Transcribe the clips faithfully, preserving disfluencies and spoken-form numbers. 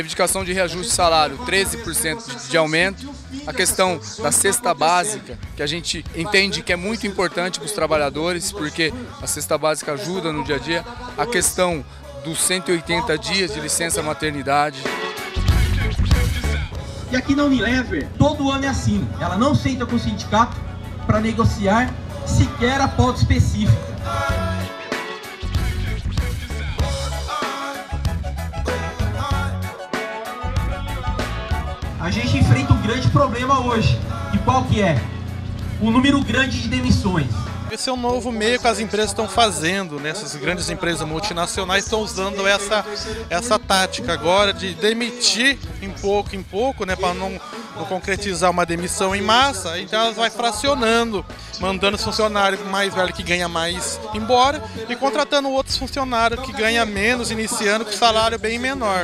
reivindicação de reajuste de salário, treze por cento de aumento. A questão da cesta básica, que a gente entende que é muito importante para os trabalhadores, porque a cesta básica ajuda no dia a dia. A questão dos cento e oitenta dias de licença maternidade. E aqui na Unilever, todo ano é assim. Ela não senta com o sindicato para negociar sequer a pauta específica. A gente enfrenta um grande problema hoje. E qual que é? O número grande de demissões. Esse é um novo meio que as empresas estão fazendo, né? Essas grandes empresas multinacionais estão usando essa, essa tática agora de demitir em pouco em pouco, né? Para não, não concretizar uma demissão em massa, então elas vai fracionando, mandando os funcionários mais velhos que ganham mais embora e contratando outros funcionários que ganham menos, iniciando com salário bem menor.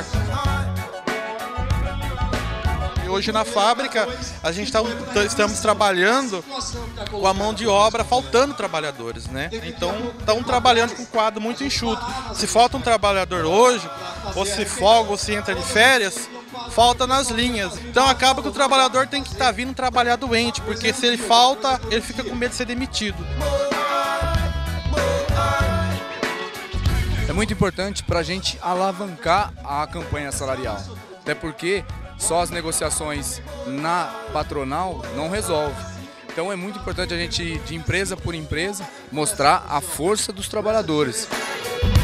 Hoje na fábrica a gente tá, estamos trabalhando com a mão de obra faltando trabalhadores, né? Então estão trabalhando com um quadro muito enxuto. Se falta um trabalhador hoje, ou se folga, ou se entra de férias, falta nas linhas. Então acaba que o trabalhador tem que estar tá vindo trabalhar doente, porque se ele falta, ele fica com medo de ser demitido. É muito importante para a gente alavancar a campanha salarial, até porque só as negociações na patronal não resolve. Então é muito importante a gente, de empresa por empresa, mostrar a força dos trabalhadores.